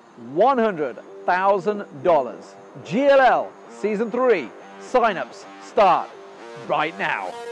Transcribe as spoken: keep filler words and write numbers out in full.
one hundred thousand dollars. G L L Season three sign-ups start right now.